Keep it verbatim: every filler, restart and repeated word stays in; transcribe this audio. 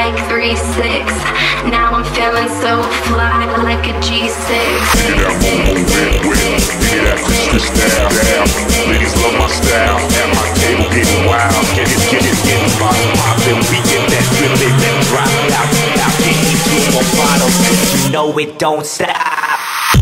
like three six. Now I'm feeling so fly like a G six. Get that boom boom wet wet, get that Christmas style down. Ladies love my style, at my table getting wild. Get it, get it, get it, bottle poppin'. We get that feeling, then drop it out, out. Get you two more bottles, 'cause you know it don't stop.